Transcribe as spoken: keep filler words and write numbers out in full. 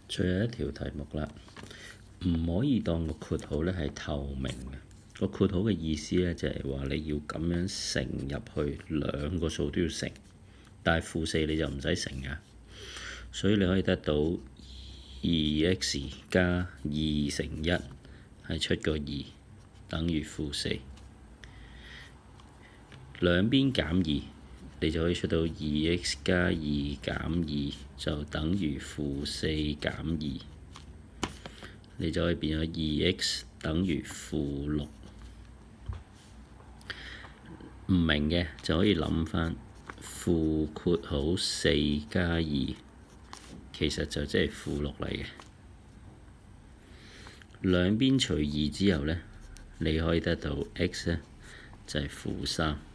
最後一條題目啦，唔可以當個括號咧係透明嘅。個括號嘅意思咧就係話你要咁樣乘入去，兩個數都要乘，但係負四你就唔使乘㗎，所以你可以得到二 x 加二乘一係出個二等於負四，兩邊減二，你就可以出到二 x 加二減二就等於負四減二，你就可以變咗二 x 等於負六。唔明嘅就可以諗返負括號四加二，其實就即係負六嚟嘅。兩邊除二之後呢，你可以得到 x 呢就係負三。